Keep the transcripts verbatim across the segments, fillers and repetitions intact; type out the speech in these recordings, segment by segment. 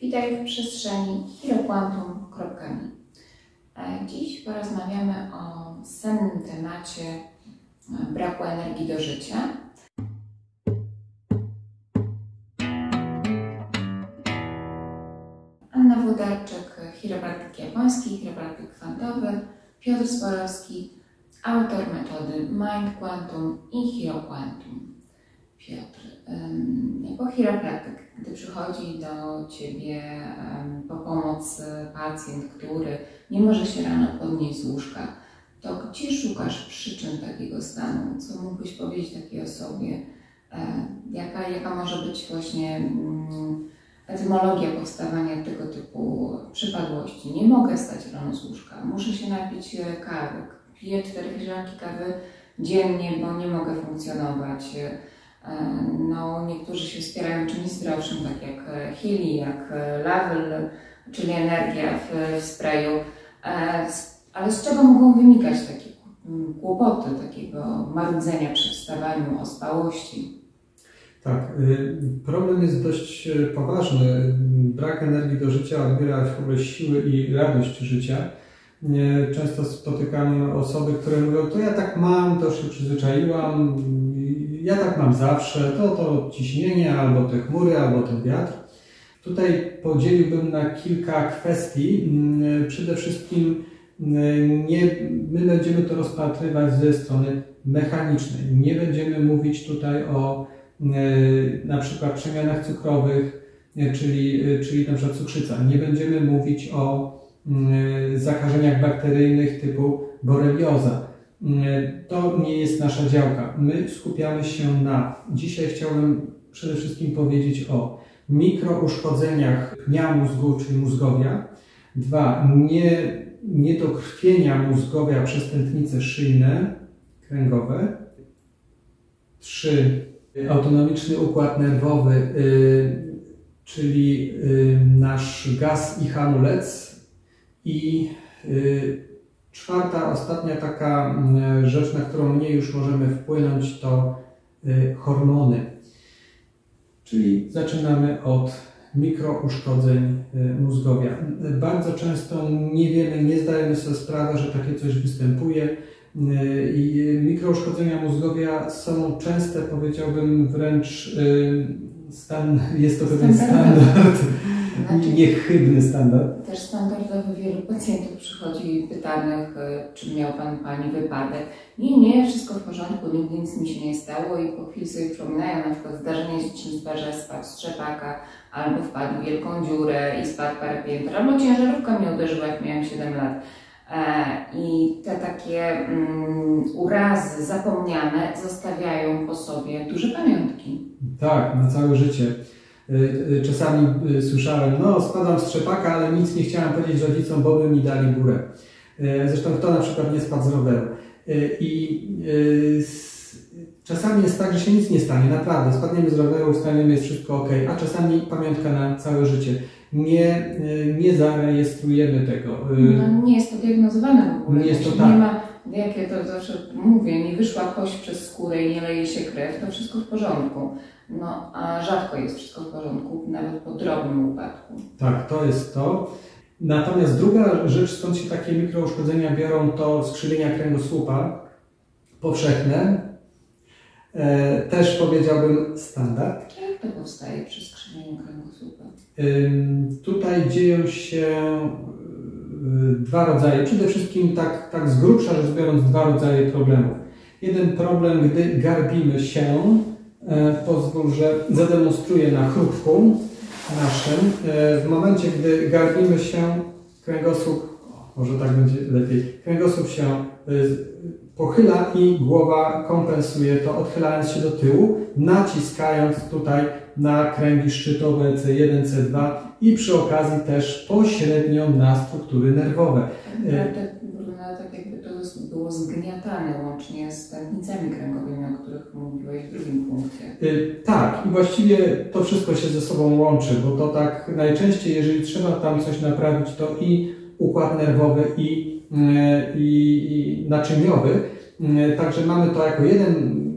Witaj w przestrzeni Hieroquantum kropka me. Dziś porozmawiamy o sennym temacie braku energii do życia. Anna Włodarczyk, chiropraktyk japoński, chiropraktyk kwantowy, Piotr Sporowski, autor metody Mind Quantum i Hieroquantum. Piotr, jako chiropraktyk, gdy przychodzi do Ciebie po pomoc pacjent, który nie może się rano podnieść z łóżka, to gdzie szukasz przyczyn takiego stanu? Co mógłbyś powiedzieć takiej osobie? Jaka, jaka może być właśnie etymologia powstawania tego typu przypadłości? Nie mogę stać rano z łóżka, muszę się napić kawy, piję cztery filiżanki kawy dziennie, bo nie mogę funkcjonować. No, niektórzy się wspierają czymś zdrowszym, tak jak Healy, jak Lavelle, czyli energia w, w sprayu. Ale z czego mogą wynikać takie kłopoty, takiego marudzenia przy wstawaniu, ospałości? Tak, problem jest dość poważny. Brak energii do życia odbiera w ogóle siły i radość życia. Często spotykam osoby, które mówią, to ja tak mam, to już się przyzwyczaiłam, ja tak mam zawsze, to to ciśnienie, albo te chmury, albo ten wiatr. Tutaj podzieliłbym na kilka kwestii. Przede wszystkim nie, my będziemy to rozpatrywać ze strony mechanicznej. Nie będziemy mówić tutaj o na przykład przemianach cukrowych, czyli, czyli na przykład cukrzyca. Nie będziemy mówić o zakażeniach bakteryjnych typu borelioza. To nie jest nasza działka. My skupiamy się na... Dzisiaj chciałbym przede wszystkim powiedzieć o mikrouszkodzeniach pnia mózgu, czyli mózgowia. Dwa, nie, niedokrwienia mózgowia przez tętnice szyjne, kręgowe. Trzy, autonomiczny układ nerwowy, yy, czyli yy, nasz gaz i hamulec. I yy, czwarta, ostatnia taka rzecz, na którą mniej już możemy wpłynąć, to yy, hormony. Czyli zaczynamy od mikrouszkodzeń yy, mózgowia. Bardzo często nie wiemy, nie zdajemy sobie sprawy, że takie coś występuje. Yy, i mikrouszkodzenia mózgowia są częste, powiedziałbym wręcz yy, stan, jest to pewien standard. Znaczy, niechybny standard. Też standardowy. Wielu pacjentów przychodzi pytanych, czy miał Pan, Pani wypadek. Nie, nie, wszystko w porządku, nigdy nic mi się nie stało i po chwili sobie przypominają na przykład zdarzenie z dzieciństwa, że spadł z trzepaka, albo wpadł w wielką dziurę i spadł parę pięter, albo ciężarówka mnie uderzyła, jak miałem siedem lat. I te takie um, urazy zapomniane zostawiają po sobie duże pamiątki. Tak, na całe życie. Czasami słyszałem, no spadam z trzepaka, ale nic nie chciałem powiedzieć rodzicom, bo by mi dali górę. Zresztą kto na przykład nie spadł z roweru. I czasami jest tak, że się nic nie stanie, naprawdę. Spadniemy z roweru, wstaniemy, jest wszystko ok, a czasami pamiątka na całe życie. Nie, nie zarejestrujemy tego. No, nie jest to diagnozowane w ogóle. Nie jest to nie tak. ma, jak ja to zawsze mówię, nie wyszła kość przez skórę i nie leje się krew, to wszystko w porządku. No, a rzadko jest wszystko w porządku, nawet po drobnym upadku. Tak, to jest to. Natomiast druga rzecz, skąd się takie mikrouszkodzenia biorą, to skrzywienia kręgosłupa powszechne. E, też powiedziałbym standard. Jak to powstaje przy skrzywieniu kręgosłupa? Ym, tutaj dzieją się y, dwa rodzaje. Przede wszystkim tak, tak z grubsza rzecz biorąc dwa rodzaje problemów. Jeden problem, gdy garbimy się. E, pozwól, że zademonstruję na chrupku naszym. E, w momencie, gdy garbimy się, kręgosłup, o, może tak będzie lepiej, kręgosłup się e, pochyla i głowa kompensuje to, odchylając się do tyłu, naciskając tutaj na kręgi szczytowe C jeden, C dwa i przy okazji też pośrednio na struktury nerwowe. E, tak jakby to było zgniatane łącznie z tętnicami kręgowymi, o których mówiłeś w drugim punkcie. Yy, tak, i właściwie to wszystko się ze sobą łączy, bo to tak najczęściej, jeżeli trzeba tam coś naprawić, to i układ nerwowy, i, yy, i, i naczyniowy. Yy, także mamy to jako jeden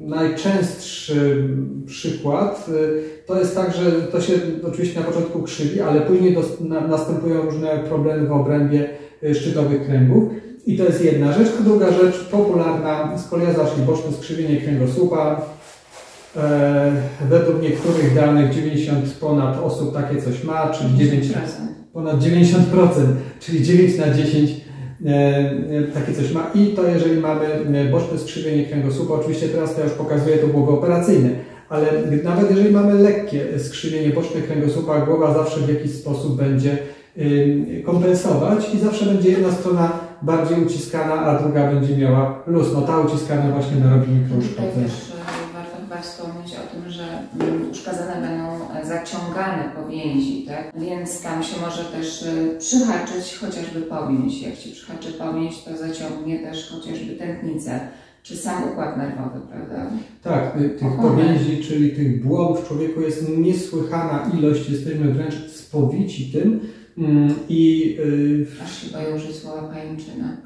najczęstszy przykład to jest tak, że to się oczywiście na początku krzywi, ale później dos, na, następują różne problemy w obrębie szczytowych kręgów. I to jest jedna rzecz. A druga rzecz popularna, skoliaza, czyli boczne skrzywienie kręgosłupa. E, według niektórych danych dziewięćdziesiąt ponad osób takie coś ma, czyli dziewięć procent. Ponad dziewięćdziesiąt procent, czyli dziewięć na dziesięć e, takie coś ma. I to jeżeli mamy boczne skrzywienie kręgosłupa, oczywiście teraz to już pokazuje to głowy operacyjne, ale nawet jeżeli mamy lekkie skrzywienie boczne kręgosłupa, głowa zawsze w jakiś sposób będzie y, kompensować i zawsze będzie jedna strona bardziej uciskana, a druga będzie miała luz. No ta uciskana właśnie narobi mikrouszkodzenie. Warto chyba wspomnieć o tym, że uszkadzane będą zaciągane powięzi, tak? Więc tam się może też przyhaczyć chociażby powięź. Jak się przyhaczy powięź, to zaciągnie też chociażby tętnicę, czy sam układ nerwowy, prawda? Tak, tych powięzi, czyli tych błonów w człowieku jest niesłychana ilość, jesteśmy wręcz spowici tym. I, yy, Aż się boję użyć słowa pajęczyna.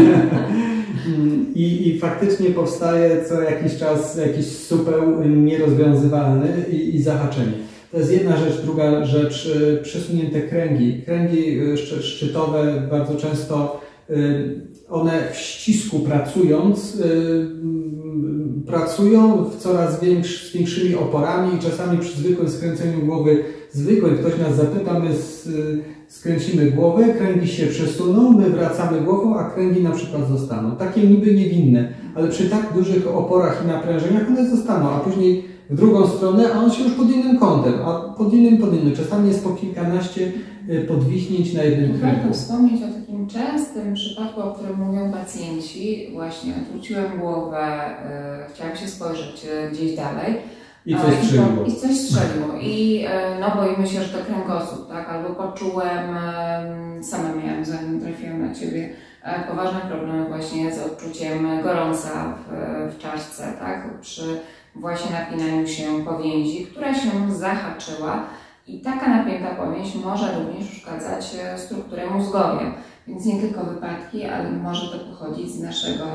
I, I faktycznie powstaje co jakiś czas jakiś supeł nierozwiązywalny i, i zahaczenie. To jest jedna rzecz. Druga rzecz, yy, przesunięte kręgi. Kręgi yy, szczytowe bardzo często yy, one w ścisku pracując yy, pracują w coraz większy, z większymi oporami i czasami przy zwykłym skręceniu głowy zwykłym, ktoś nas zapyta, my z, skręcimy głowę, kręgi się przesuną, my wracamy głową, a kręgi na przykład zostaną. Takie niby niewinne, ale przy tak dużych oporach i naprężeniach one zostaną, a później w drugą stronę, a on się już pod innym kątem, a pod innym, pod innym. Czasami jest po kilkanaście podwichnięć na jednym kręgu. Warto wspomnieć o takim częstym przypadku, o którym mówią pacjenci. Właśnie odwróciłem głowę, yy, chciałam się spojrzeć yy, gdzieś dalej. I coś strzeliło. I coś strzeliło. I no boimy się, że to kręgosłup, tak? Albo poczułem, sama miałam, zanim trafiłam na Ciebie, poważne problemy właśnie z odczuciem gorąca w, w czaszce, tak? Przy właśnie napinaniu się powięzi, która się zahaczyła. I taka napięta powięź może również uszkadzać strukturę mózgową. Więc nie tylko wypadki, ale może to pochodzić z naszego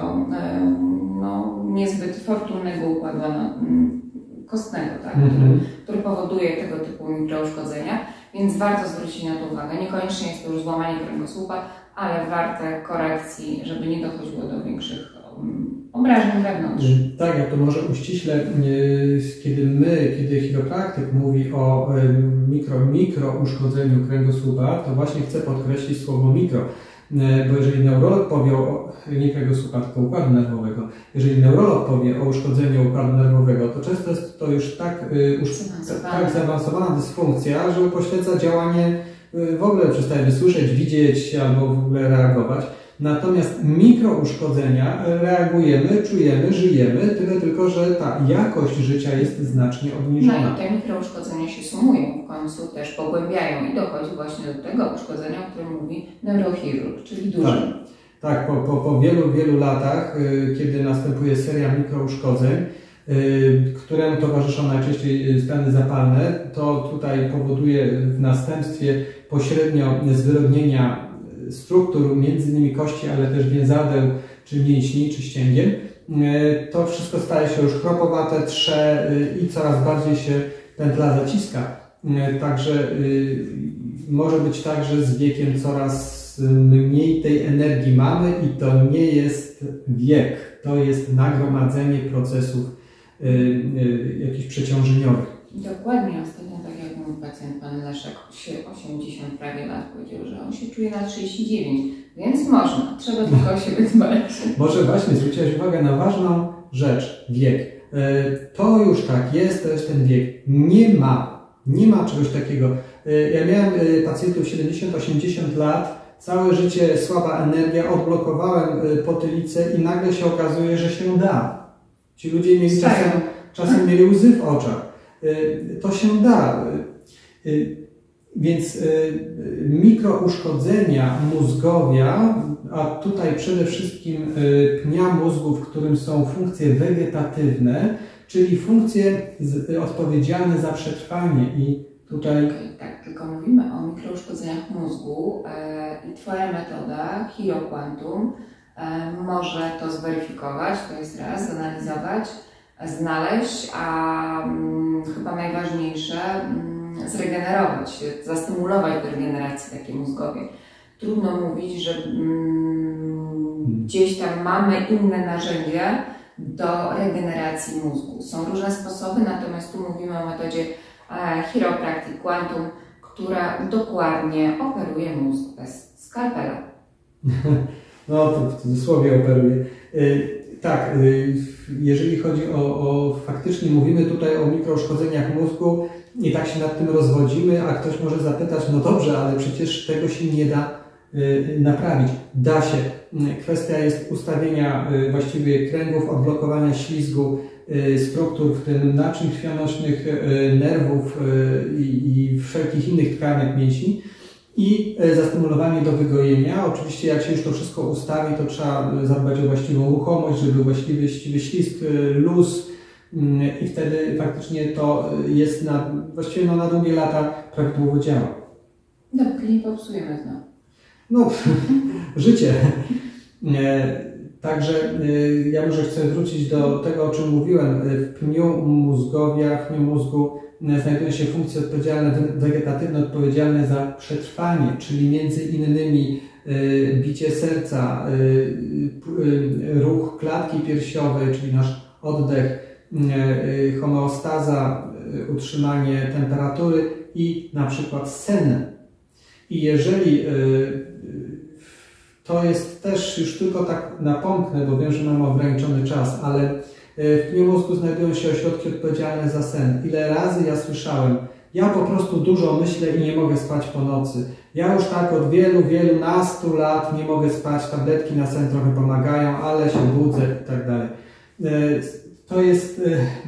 no, niezbyt fortunnego układu kostnego, tak? Mm-hmm. który, który powoduje tego typu mikrouszkodzenia, więc warto zwrócić na to uwagę. Niekoniecznie jest to już złamanie kręgosłupa, ale warte korekcji, żeby nie dochodziło do większych um, obrażeń wewnątrz. Tak, ja to może uściśle, kiedy my, kiedy chiropraktyk mówi o mikro, mikro uszkodzeniu kręgosłupa, to właśnie chcę podkreślić słowo mikro. Bo jeżeli neurolog powie o nie kręgosłupa, tylko układu nerwowego, jeżeli neurolog powie o uszkodzeniu układu nerwowego, to często jest to już tak, tak zaawansowana dysfunkcja, że upośledza działanie, w ogóle przestajemy słyszeć, widzieć albo w ogóle reagować. Natomiast mikrouszkodzenia reagujemy, czujemy, żyjemy, tyle tylko, że ta jakość życia jest znacznie obniżona. No i te mikrouszkodzenia się sumują, w końcu też pogłębiają i dochodzi właśnie do tego uszkodzenia, o którym mówi neurochirurg, czyli dużym. Tak, tak po, po, po wielu, wielu latach, kiedy następuje seria mikrouszkodzeń, któremu towarzyszą najczęściej stany zapalne, to tutaj powoduje w następstwie pośrednio zwyrodnienia struktur, między innymi kości, ale też więzadeł, czy mięśni, czy ścięgien. To wszystko staje się już chropowate, trze i coraz bardziej się pętla zaciska. Także może być tak, że z wiekiem coraz mniej tej energii mamy i to nie jest wiek, to jest nagromadzenie procesów jakichś przeciążeniowych. Dokładnie, ostatnio tak jak mój pacjent, pan Leszek, osiemdziesiąt prawie lat, powiedział, że on się czuje na trzydzieści dziewięć, więc można, trzeba tylko o siebie dbać. Może właśnie zwróciłaś uwagę na ważną rzecz, wiek. To już tak jest, to jest ten wiek. Nie ma, nie ma czegoś takiego. Ja miałem pacjentów siedemdziesiąt osiemdziesiąt lat, całe życie słaba energia, odblokowałem potylicę i nagle się okazuje, że się da. Ci ludzie mieli czasem, czasem mieli łzy w oczach. To się da. Więc mikrouszkodzenia mózgowia, a tutaj przede wszystkim pnia mózgu, w którym są funkcje wegetatywne, czyli funkcje odpowiedzialne za przetrwanie i tutaj... Tak, tylko mówimy o mikrouszkodzeniach mózgu i Twoja metoda HiroQuantum może to zweryfikować, to jest raz, zanalizować, znaleźć, a mm, chyba najważniejsze mm, zregenerować, zastymulować do regeneracji takie mózgowie. Trudno mówić, że mm, gdzieś tam mamy inne narzędzia do regeneracji mózgu. Są różne sposoby, natomiast tu mówimy o metodzie e, Chiropractic Quantum, która dokładnie operuje mózg bez skalpela. No to w cudzysłowie operuje. Tak, jeżeli chodzi o, o faktycznie mówimy tutaj o mikrouszkodzeniach mózgu i tak się nad tym rozwodzimy, a ktoś może zapytać, no dobrze, ale przecież tego się nie da naprawić. Da się. Kwestia jest ustawienia właściwie kręgów, odblokowania ślizgu, struktur, w tym naczyń krwionośnych, nerwów i, i wszelkich innych tkanek mięśni i zastymulowanie do wygojenia. Oczywiście jak się już to wszystko ustawi, to trzeba zadbać o właściwą ruchomość, żeby był właściwy, właściwy ślizg, luz i wtedy faktycznie to jest na, właściwie no, na długie lata prawidłowo działa. Dopóki nie popsujemy znowu. No, życie. Także ja może chcę wrócić do tego, o czym mówiłem. W pniu mózgowia, w pniu mózgu znajdują się funkcje odpowiedzialne, wegetatywne odpowiedzialne za przetrwanie, czyli między innymi bicie serca, ruch klatki piersiowej, czyli nasz oddech, homeostaza, utrzymanie temperatury i na przykład sen. I jeżeli to jest też już tylko tak napomknę, bo wiem, że mam ograniczony czas, ale w pniu mózgu znajdują się ośrodki odpowiedzialne za sen. Ile razy ja słyszałem, ja po prostu dużo myślę i nie mogę spać po nocy. Ja już tak od wielu, wielu nastu lat nie mogę spać, tabletki na sen trochę pomagają, ale się budzę i tak dalej. To jest,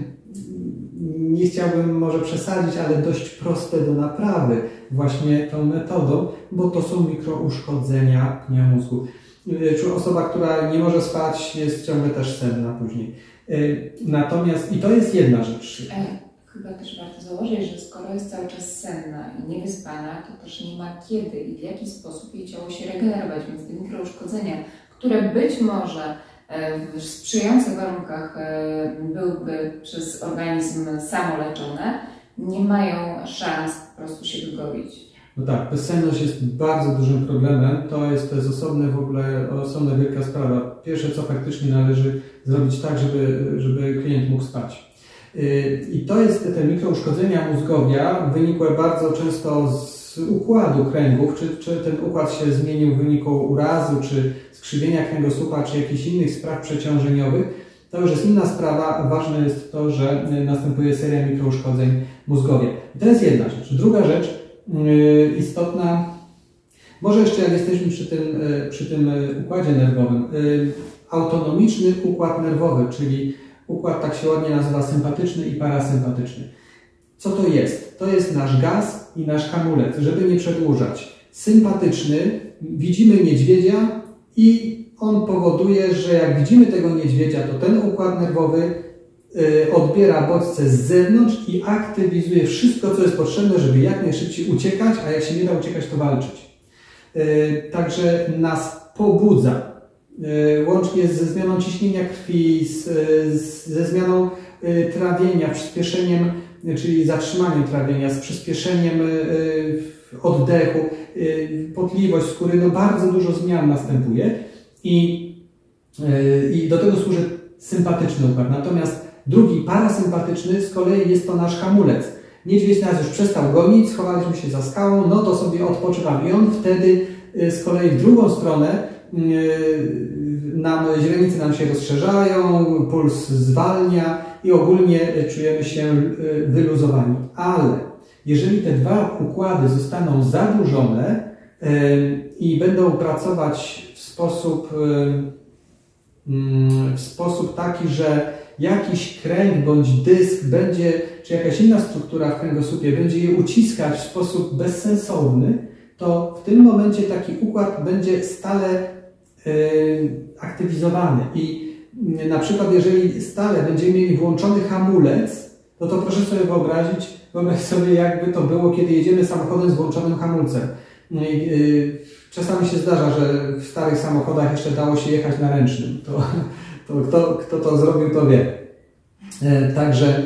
nie chciałbym może przesadzić, ale dość proste do naprawy właśnie tą metodą, bo to są mikrouszkodzenia pnia mózgu. Czy osoba, która nie może spać, jest ciągle też senna później. Natomiast, i to jest jedna rzecz. E, chyba też warto założyć, że skoro jest cały czas senna i niewyspana, to też nie ma kiedy i w jaki sposób jej ciało się regenerować, więc te mikrouszkodzenia, które być może w sprzyjających warunkach byłyby przez organizm samoleczone, nie mają szans po prostu się wygoić. No tak, bezsenność jest bardzo dużym problemem. To jest, to jest osobne w ogóle, osobna wielka sprawa. Pierwsze, co faktycznie należy zrobić tak, żeby, żeby klient mógł spać. I to jest te mikrouszkodzenia mózgowia, wynikłe bardzo często z układu kręgów, czy, czy ten układ się zmienił w wyniku urazu, czy skrzywienia kręgosłupa, czy jakichś innych spraw przeciążeniowych. To już jest inna sprawa. Ważne jest to, że następuje seria mikrouszkodzeń mózgowia. I to jest jedna rzecz. Druga rzecz yy, istotna, może jeszcze jak jesteśmy przy tym, yy, przy tym układzie nerwowym, yy, autonomiczny układ nerwowy, czyli układ tak się ładnie nazywa sympatyczny i parasympatyczny. Co to jest? To jest nasz gaz i nasz hamulec, żeby nie przedłużać. Sympatyczny, widzimy niedźwiedzia i on powoduje, że jak widzimy tego niedźwiedzia, to ten układ nerwowy y, odbiera bodźce z zewnątrz i aktywizuje wszystko, co jest potrzebne, żeby jak najszybciej uciekać, a jak się nie da uciekać, to walczyć. Y, także nas pobudza. Łącznie ze zmianą ciśnienia krwi, z, z, ze zmianą y, trawienia, przyspieszeniem, czyli zatrzymaniem trawienia, z przyspieszeniem y, oddechu, y, potliwość skóry, no bardzo dużo zmian następuje i, y, i do tego służy sympatyczny układ. Natomiast drugi, parasympatyczny, z kolei jest to nasz hamulec. Niedźwiedź nas już przestał gonić, schowaliśmy się za skałą, no to sobie odpoczywamy. I on wtedy y, z kolei w drugą stronę nam, źrenice nam się rozszerzają, puls zwalnia i ogólnie czujemy się wyluzowani. Ale jeżeli te dwa układy zostaną zaburzone i będą pracować w sposób, w sposób taki, że jakiś kręg bądź dysk będzie, czy jakaś inna struktura w kręgosłupie będzie je uciskać w sposób bezsensowny, to w tym momencie taki układ będzie stale aktywizowany i na przykład jeżeli stale będziemy mieli włączony hamulec, no to proszę sobie wyobrazić, wyobraź sobie jakby to było, kiedy jedziemy samochodem z włączonym hamulcem. No i, yy, czasami się zdarza, że w starych samochodach jeszcze dało się jechać na ręcznym. To, to kto, kto to zrobił, to wie. Także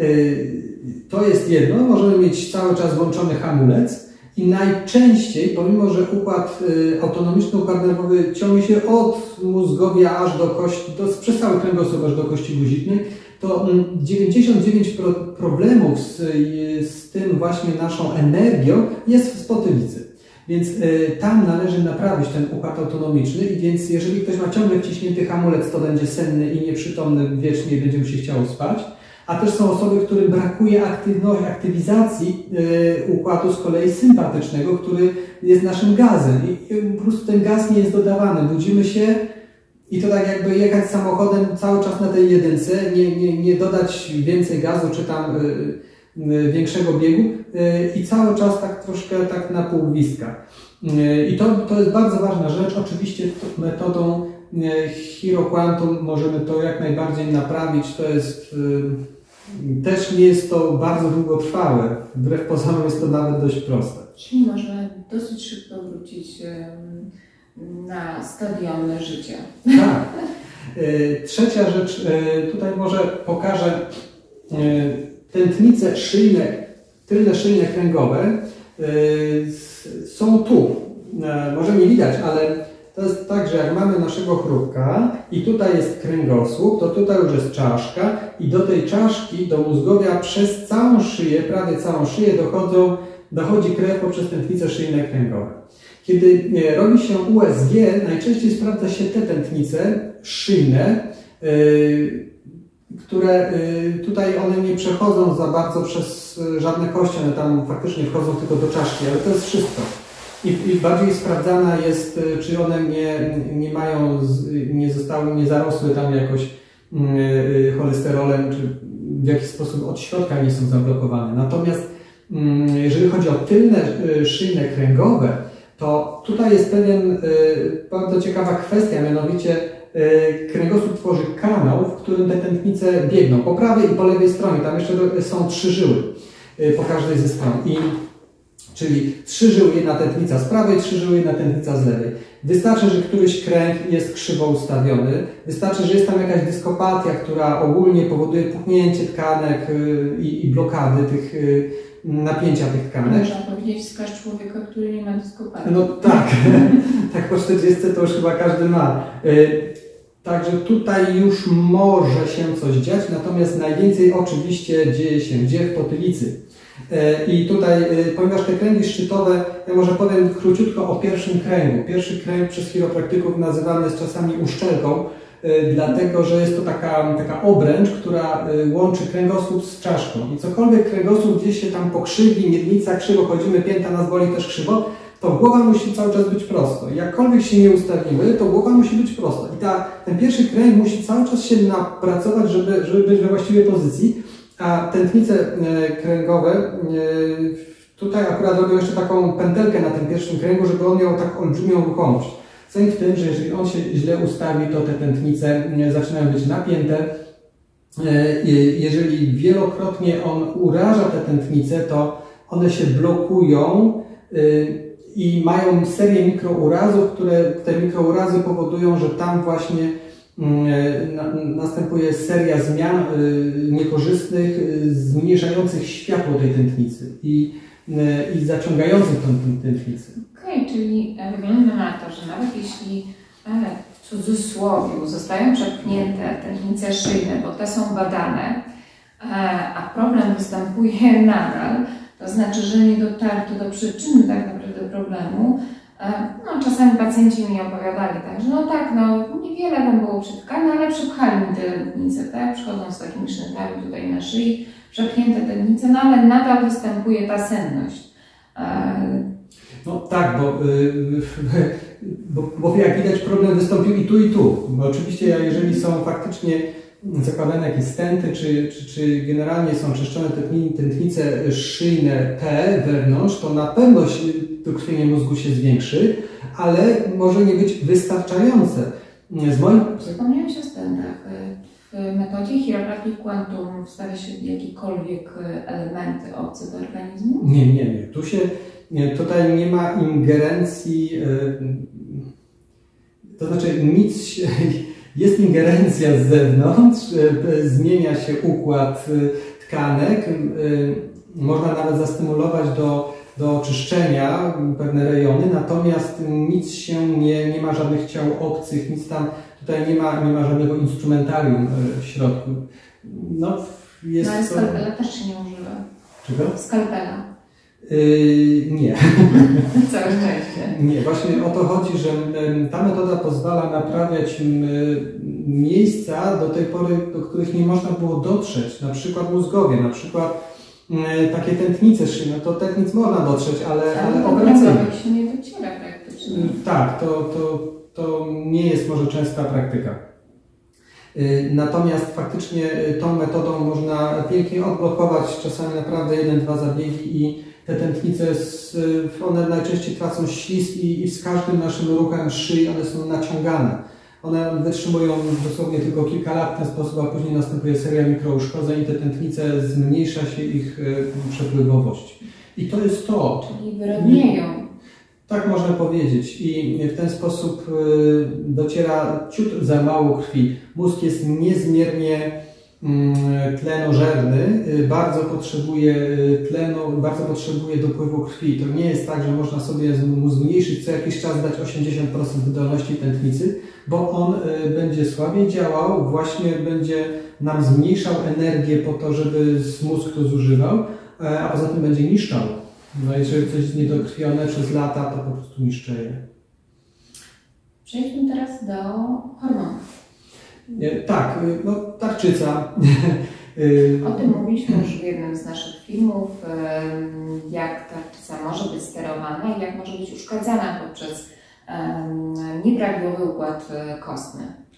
to jest jedno, możemy mieć cały czas włączony hamulec i najczęściej, pomimo że układ autonomiczny, układ nerwowy ciągnie się od mózgowia aż do kości, to przez cały kręgosłup aż do kości guzicznej, to dziewięćdziesiąt dziewięć procent problemów z, z tym właśnie naszą energią jest w spotylicy. Więc y, tam należy naprawić ten układ autonomiczny i więc jeżeli ktoś ma ciągle wciśnięty hamulec, to będzie senny i nieprzytomny wiecznie i będzie mu się chciało spać. A też są osoby, którym brakuje aktywności, aktywizacji y, układu z kolei sympatycznego, który jest naszym gazem. I, I po prostu ten gaz nie jest dodawany. Budzimy się i to tak jakby jechać samochodem cały czas na tej jedynce, nie, nie, nie dodać więcej gazu czy tam y, większego biegu i cały czas tak troszkę tak na pół gwizdka. I to, to jest bardzo ważna rzecz. Oczywiście metodą Hero Quantum możemy to jak najbardziej naprawić. To jest też nie jest to bardzo długotrwałe. Wbrew pozorom jest to nawet dość proste. Czyli można dosyć szybko wrócić na stadiony życia. Tak. Trzecia rzecz, tutaj może pokażę tętnice szyjne, tylne szyjne kręgowe yy, są tu. Yy, może nie widać, ale to jest tak, że jak mamy naszego chrupka i tutaj jest kręgosłup, to tutaj już jest czaszka i do tej czaszki, do mózgowia przez całą szyję, prawie całą szyję dochodzą, dochodzi krew poprzez tętnice szyjne kręgowe. Kiedy yy, robi się U S G, najczęściej sprawdza się te tętnice szyjne, yy, które tutaj one nie przechodzą za bardzo przez żadne kości, one tam faktycznie wchodzą tylko do czaszki, ale to jest wszystko. I, i bardziej sprawdzana jest, czy one nie, nie mają, nie zostały, nie zarosły tam jakoś cholesterolem, czy w jakiś sposób od środka nie są zablokowane. Natomiast jeżeli chodzi o tylne szyjne kręgowe, to tutaj jest pewien bardzo ciekawa kwestia, mianowicie kręgosłup tworzy kanał, w którym te tętnice biegną po prawej i po lewej stronie. Tam jeszcze są trzy żyły po każdej ze stron. I, czyli trzy żyły, jedna tętnica z prawej, trzy żyły, jedna tętnica z lewej. Wystarczy, że któryś kręg jest krzywo ustawiony. Wystarczy, że jest tam jakaś dyskopatia, która ogólnie powoduje puchnięcie tkanek i, i blokady tych napięcia tych tkanek. Można powiedzieć, wskaż człowieka, który nie ma dyskopatii. No tak, tak po czterdziestce to już chyba każdy ma. Także tutaj już może się coś dziać, natomiast najwięcej oczywiście dzieje się gdzie? W potylicy. I tutaj, ponieważ te kręgi szczytowe, ja może powiem króciutko o pierwszym kręgu. Pierwszy kręg przez chiropraktyków nazywany jest czasami uszczelką, dlatego że jest to taka, taka obręcz, która łączy kręgosłup z czaszką. I cokolwiek kręgosłup gdzieś się tam pokrzywi, miednica krzywo, chodzimy, pięta nas boli też krzywo, to głowa musi cały czas być prosto. Jakkolwiek się nie ustawimy, to głowa musi być prosto. I ta, ten pierwszy kręg musi cały czas się napracować, żeby, żeby być we właściwej pozycji. A tętnice kręgowe, tutaj akurat robią jeszcze taką pętelkę na tym pierwszym kręgu, żeby on miał tak olbrzymią ruchomość. Sęk w tym, że jeżeli on się źle ustawi, to te tętnice zaczynają być napięte. Jeżeli wielokrotnie on uraża te tętnice, to one się blokują i mają serię mikrourazów, które te mikrourazy powodują, że tam właśnie następuje seria zmian niekorzystnych, zmniejszających światło tej tętnicy i, i zaciągających tą tętnicę. Okej, okay, czyli wygląda na to, że nawet jeśli w cudzysłowie zostają przepchnięte tętnice szyjne, bo te są badane, a problem występuje nadal, to znaczy, że nie dotarto do przyczyny tak naprawdę problemu. No, czasami pacjenci mi opowiadali tak, że no tak, no niewiele tam było przetkane, ale przepchali mi te tętnice, tak? Przychodzą z takimi sznytami tutaj na szyi, przepchnięte tętnice, no ale nadal występuje ta senność. No tak, bo, bo, bo jak widać problem wystąpił i tu, i tu. Bo oczywiście jeżeli są faktycznie zakładane jakieś stenty, czy, czy, czy generalnie są czyszczone tętnice szyjne T wewnątrz, to na pewno dokrwienie mózgu się zwiększy, ale może nie być wystarczające. Z moim... Wspomniałeś o stentach. W metodzie chiropraktyki quantum wstawia się jakiekolwiek elementy obce do organizmu? Nie, nie, nie. Tu się, tutaj nie ma ingerencji, to znaczy nic, jest ingerencja z zewnątrz, zmienia się układ tkanek, można nawet zastymulować do, do oczyszczenia pewne rejony, natomiast nic się nie, nie ma żadnych ciał obcych, nic tam, tutaj nie ma, nie ma żadnego instrumentarium w środku. No, jest no ale to... skalpela też się nie używa. Czego? Skalpela. Yy, nie. Całe szczęście. Nie, właśnie o to chodzi, że ta metoda pozwala naprawiać miejsca do tej pory, do których nie można było dotrzeć, na przykład mózgowie, na przykład takie tętnice szyjne, to tętnic można dotrzeć, ale, ale operacyjnie się nie dociera praktycznie. Tak, to, to, to nie jest może częsta praktyka. Natomiast faktycznie tą metodą można pięknie odblokować czasami naprawdę jeden, dwa zabiegi i te tętnice, one najczęściej tracą ślizg i, i z każdym naszym ruchem szyi one są naciągane. One wytrzymują dosłownie tylko kilka lat w ten sposób, a później następuje seria mikrouszkodzeń i te tętnice zmniejsza się ich przepływowość. I to jest to. Czyli wyrodnieją. Tak można powiedzieć. I w ten sposób dociera ciut za mało krwi. Mózg jest niezmiernie tlenożerny, bardzo potrzebuje tlenu, bardzo potrzebuje dopływu krwi. To nie jest tak, że można sobie mu zmniejszyć co jakiś czas, dać osiemdziesiąt procent wydolności tętnicy, bo on będzie słabiej działał, właśnie będzie nam zmniejszał energię po to, żeby mózg to zużywał, a poza tym będzie niszczał. No jeżeli coś jest niedokrwione przez lata, to po prostu niszczy je. Przejdźmy teraz do hormonów. Tak, no tarczyca. O tym mówiliśmy już w jednym z naszych filmów, jak tarczyca może być sterowana i jak może być uszkadzana poprzez nieprawidłowy układ kostny.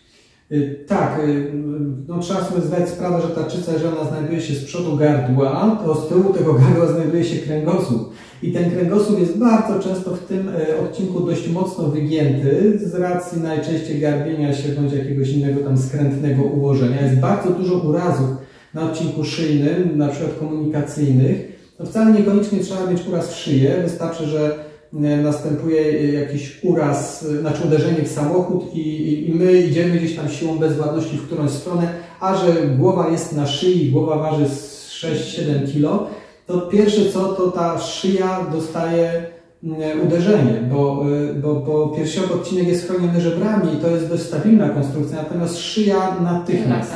Tak, no trzeba sobie zdać sprawę, że tarczyca, jeżeli ona znajduje się z przodu gardła, to z tyłu tego gardła znajduje się kręgosłup. I ten kręgosłup jest bardzo często w tym odcinku dość mocno wygięty z racji najczęściej garbienia się bądź jakiegoś innego tam skrętnego ułożenia. Jest bardzo dużo urazów na odcinku szyjnym, na przykład komunikacyjnych. No wcale niekoniecznie trzeba mieć uraz w szyję, wystarczy, że następuje jakiś uraz, znaczy uderzenie w samochód i, i my idziemy gdzieś tam siłą bezwładności w którąś stronę, a że głowa jest na szyi, głowa waży sześć siedem kilo, to pierwsze co, to ta szyja dostaje uderzenie, bo, bo, bo piersiowy odcinek jest chroniony żebrami i to jest dość stabilna konstrukcja, natomiast szyja natychmiast.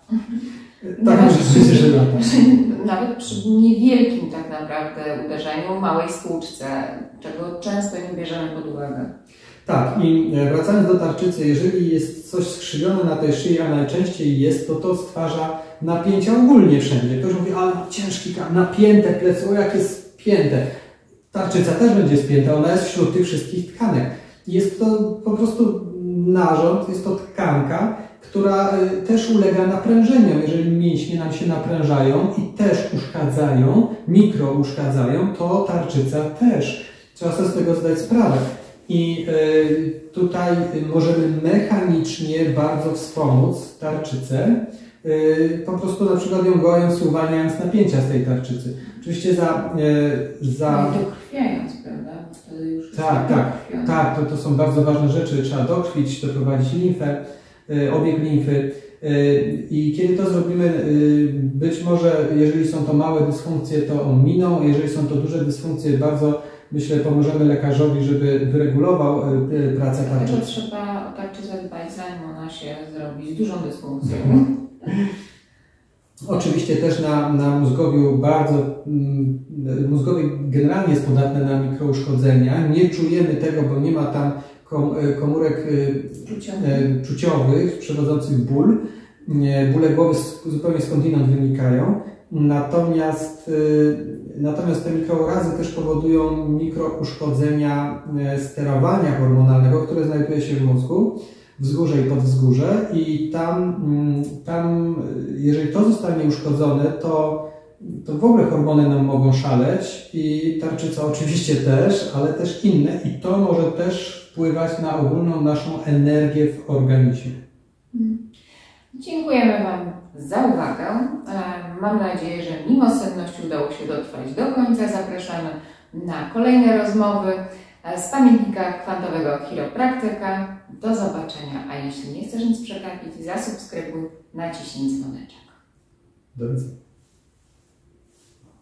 Tak, może być, że lata. Nawet przy niewielkim tak naprawdę uderzeniu, małej stłuczce, czego często nie bierzemy pod uwagę. Tak, i wracając do tarczycy, jeżeli jest coś skrzywione na tej szyi, a najczęściej jest, to to stwarza napięcia ogólnie wszędzie. Ktoś mówi, ale ciężki, napięte plecy, o jak jest spięte. Tarczyca też będzie spięta, ona jest wśród tych wszystkich tkanek. Jest to po prostu narząd, jest to tkanka, która też ulega naprężeniom. Jeżeli mięśnie nam się naprężają i też uszkadzają, mikro uszkadzają, to tarczyca też. Trzeba sobie z tego zdać sprawę. I tutaj możemy mechanicznie bardzo wspomóc tarczycę, po prostu na przykład ją gojąc i uwalniając napięcia z tej tarczycy. Oczywiście za... za... No, dokrwiając, prawda? Wtedy już tak, tak, tak, to, to są bardzo ważne rzeczy. Trzeba dokrwić, doprowadzić limfę, obieg limfy. I kiedy to zrobimy, być może, jeżeli są to małe dysfunkcje, to on miną. Jeżeli są to duże dysfunkcje, bardzo myślę, pomożemy lekarzowi, żeby wyregulował pracę tarczycy. Dlatego trzeba o tarczycę dbać, zanim ona się zrobi z dużą dysfunkcją. Oczywiście też na, na mózgowiu bardzo, mózgowie generalnie jest podatne na mikrouszkodzenia. Nie czujemy tego, bo nie ma tam komórek Czuciowych, czuciowych przewodzących ból. Bóle głowy zupełnie skądinąd wynikają. Natomiast, natomiast te mikrourazy też powodują mikrouszkodzenia sterowania hormonalnego, które znajduje się w mózgu, wzgórze i podwzgórze i tam, tam jeżeli to zostanie uszkodzone, to, to w ogóle hormony nam mogą szaleć i tarczyca oczywiście też, ale też inne i to może też wpływać na ogólną naszą energię w organizmie. Dziękujemy Wam za uwagę. Mam nadzieję, że mimo senności udało się dotrwać do końca. Zapraszamy na kolejne rozmowy. z pamiętnika kwantowego chiropraktyka. Do zobaczenia, a jeśli nie chcesz nic przegapić, zasubskrybuj, naciśnij dzwoneczek. Do widzenia.